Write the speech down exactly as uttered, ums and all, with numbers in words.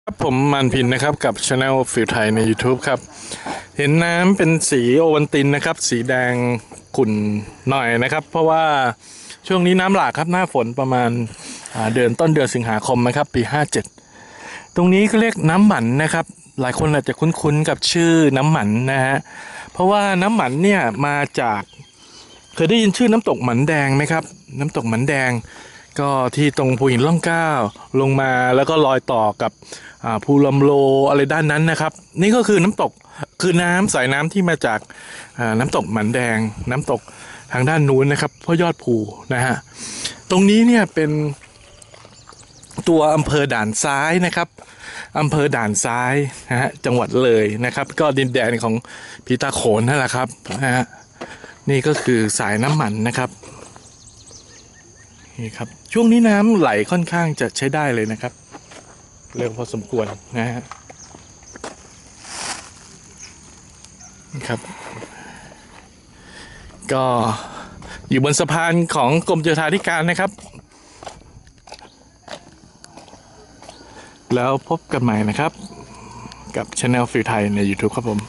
ครับผมมันพินนะครับกับ Channel ฟิลไทยใน YouTube ครับเห็นน้ำเป็นสีโอวัลตินนะครับสีแดงขุ่นหน่อยนะครับเพราะว่าช่วงนี้น้ำหลากครับหน้าฝนประมาณเดือนต้นเดือนสิงหาคมนะครับปีห้าเจ็ดตรงนี้ก็เรียกน้ำหมันนะครับหลายคนอาจจะคุ้นๆกับชื่อน้ำหมันนะฮะเพราะว่าน้ำหมันเนี่ยมาจากเคยได้ยินชื่อน้ำตกหมันแดงไหมครับน้ำตกหมันแดงก็ที่ตรงภูหินร่องเกล้าลงมาแล้วก็ลอยต่อกับภูลำโลอะไรด้านนั้นนะครับนี่ก็คือน้ำตกคือน้ำสายน้ำที่มาจากน้ำตกหมันแดงน้ำตกทางด้านนู้นนะครับพ่อยอดภูนะฮะตรงนี้เนี่ยเป็นตัวอำเภอด่านซ้ายนะครับอำเภอด่านซ้ายนะฮะจังหวัดเลยนะครับก็ดินแดนของผีตาโขนนั่นแหละครับนะฮะนี่ก็คือสายน้ำมันนะครับนี่ครับช่วงนี้น้ำไหลค่อนข้างจะใช้ได้เลยนะครับเร็วพอสมควรนะฮะครับก็อยู่บนสะพานของกรมโยธาธิการนะครับแล้วพบกันใหม่นะครับกับ Channel ฟิลไทยใน YouTube ครับผม